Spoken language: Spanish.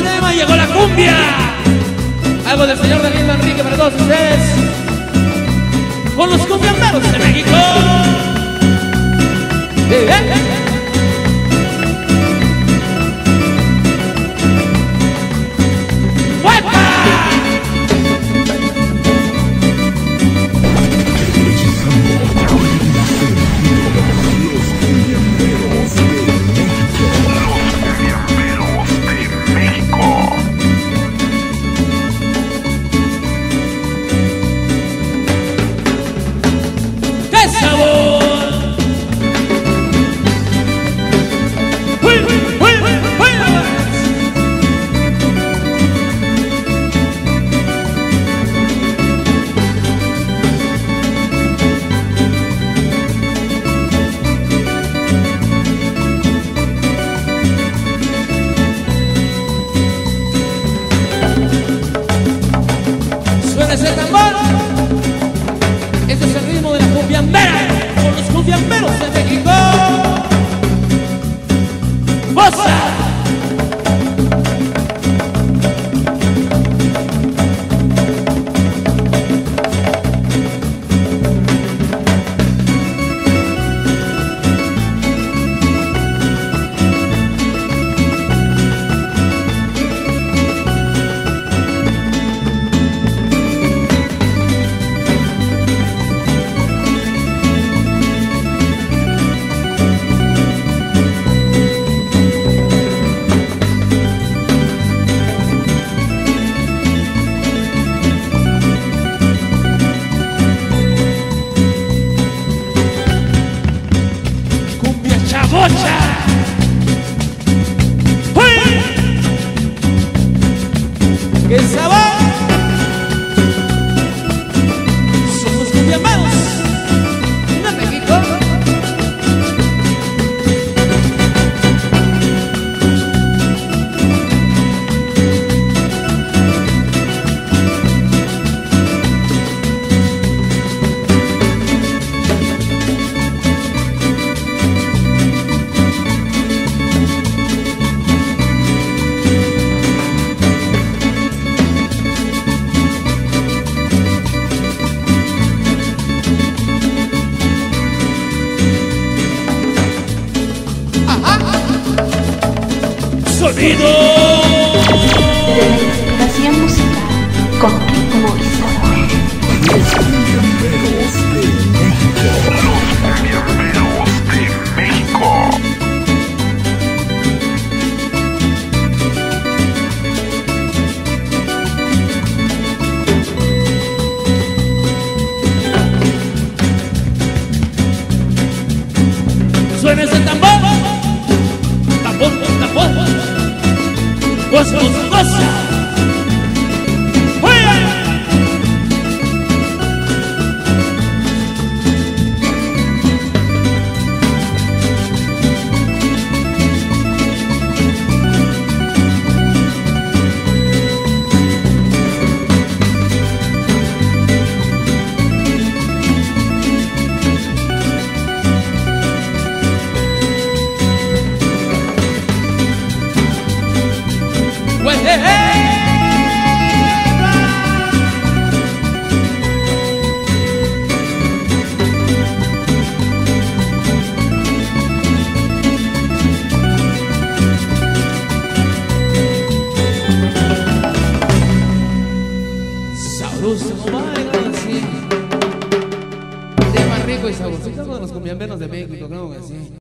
tema, llegó la cumbia. Algo del señor Daniel Enrique para todos ustedes. Con los cumbiamberos de México. Ese tambor, este es el ritmo de la cumbiambera, con los cumbiamberos de México. ¡Goza! ¡Bocha! ¡Uy! ¡Qué sabor! Somos cumbiamberos de México. Sonido de la investigación musical con ritmo y sabor. Los cumbiamberos de México. Los cumbiamberos de México. Suena ese tambor. Goza, goza, goza. Sabroso, baila así. Tema rico y sabrosito de los cumbiamberos de México, creo que sí.